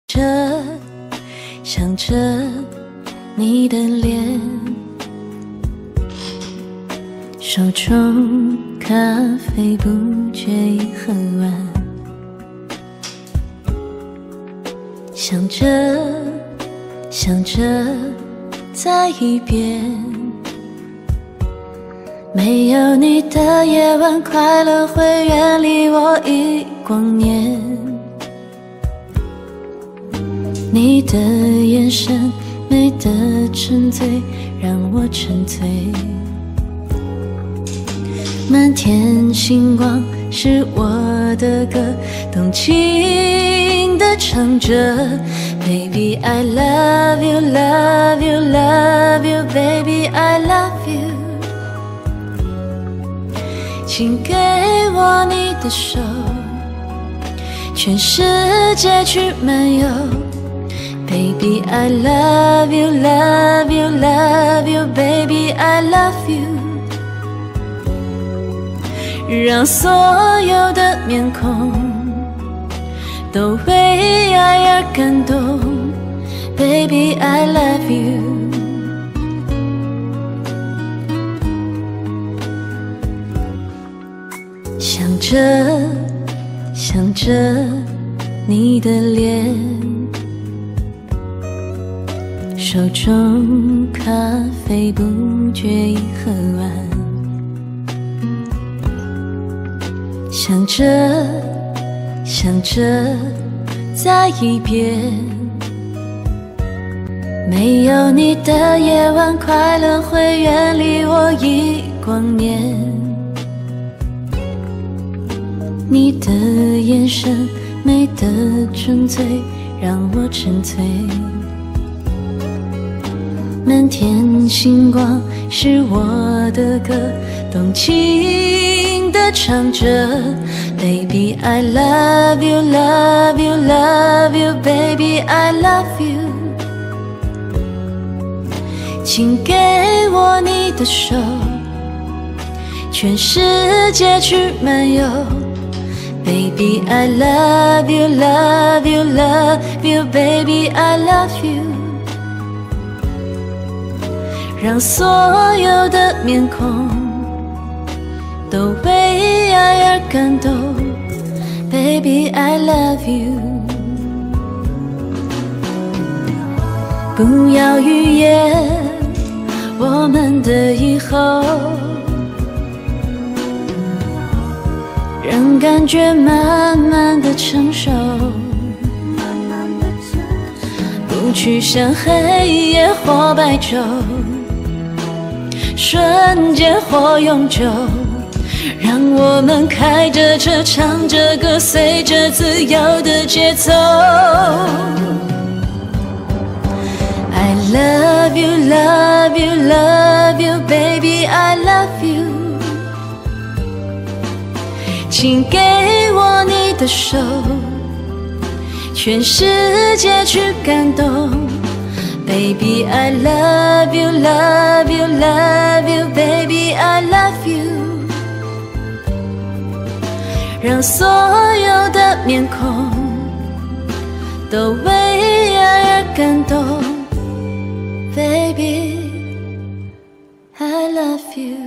着想着你的脸，手中咖啡不觉已喝完，想着想着再一遍，没有你的夜晚，快乐会远离我一光年。你的眼神美得沉醉，让我沉醉。满天星光是我的歌，动情地唱着。Baby I love you, love you, love you, baby I love you。请给我你的手，全世界去漫游。Baby I love you, love you, love you, baby I love you。让所有的面孔都为爱而感动。Baby I love you。想着想着你的脸，手中咖啡不觉已喝完，想着想着再一遍，没有你的夜晚，快乐会远离我一光年。你的眼神美得沉醉，让我沉醉。满天星光是我的歌，动情地唱着。Baby I love you, love you, love you, baby I love you。请给我你的手，全世界去漫游。Baby I love you, love you, love you, baby I love you。让所有的面孔都为爱而感动。Baby I love you。 不要预言我们的以后，让感觉慢慢的成熟，不去想黑夜或白昼，瞬间或永久，让我们开着车，唱着歌，随着自由的节奏。I love you, love you, love you, baby, I love you。 请给我你的手，全世界去感动。Baby, I love you, love you, love you, baby, I love you。 让所有的面孔都为爱而感动。Baby, I love you。